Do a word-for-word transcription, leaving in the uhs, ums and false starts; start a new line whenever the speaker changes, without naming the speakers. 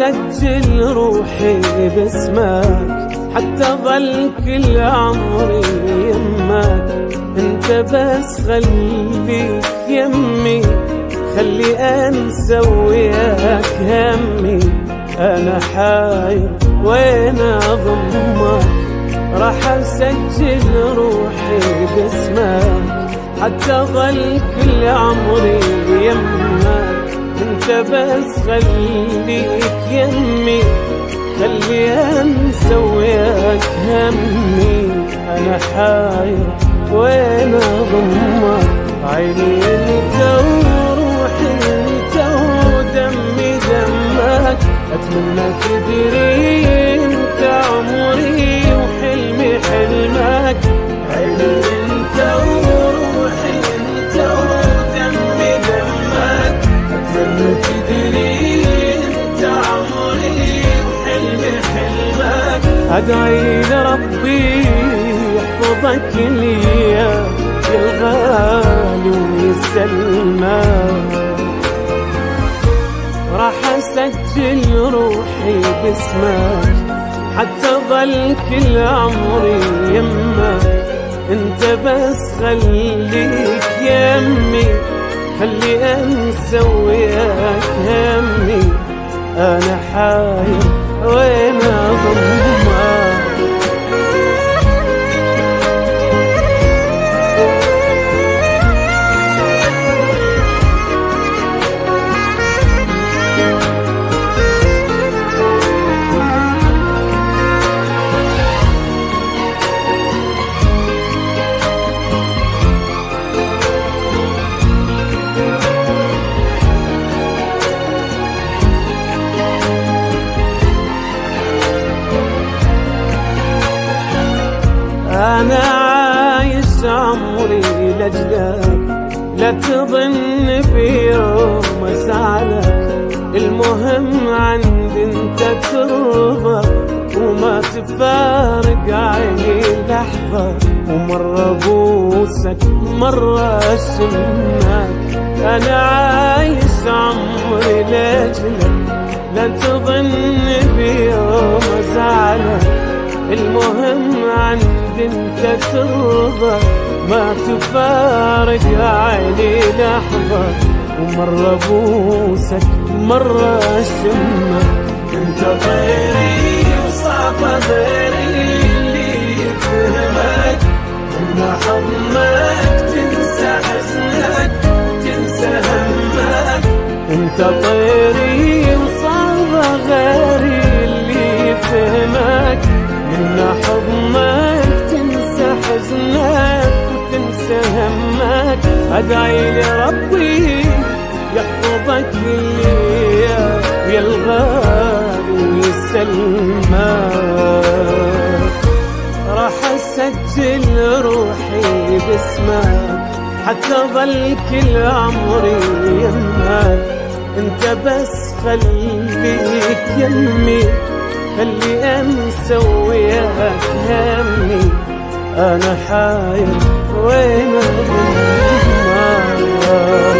اسجل روحي باسمك حتى ظل كل عمري يمك. انت بس خليك يمي، خلي انسى وياك همي. انا حاير وين اضمك، راح اسجل روحي باسمك حتى ظل كل عمري يمك. انت بس خليك يمي، خلي انسى وياك همي. انا حاير وين اضمك، عيني انت وروحي انت ودمي دمك. اتمنى تدري انت عمري وحلمي حلمك. عيني انت وروحي انت ودمي دمك. اتمنى تدري انت عمري وحلمي حلمك. ادعي لربي يحفظك لي يا الغالي ويسلمك. راح اسجل روحي باسمك حتى ظل كل عمري يمك. انت بس خليك يمي، خلي انسى وياك همي. انا حاير وين اضمك. أنا عايش عمري لأجلك، لا تظن بيوم أزعلك. المهم عندي أنت ترضى وما تفارق عيني لحظة. ومرة بوسك مرة أشمك. أنا عايش عمري لأجلك، لا تظن بيوم أزعلك. المهم عندي انت ترضى ما تفارق عيني لحظة. ومرة بوسك مرة اشمك. انت غيري وصعب غيري اللي يفهمك. لما حضنك تنسى حزنك تنسى همك. انت طيري وصعب غيري اللي يفهمك. من حضنك تنسى حزنك وتنسى همك. ادعي لربي يحفظك لي يا الغالي ويسلمك. راح اسجل روحي باسمك حتى ظل كل عمري يمك. انت بس خليك يمي، خلي انسى وياك همي. انا حاير وين اضمك.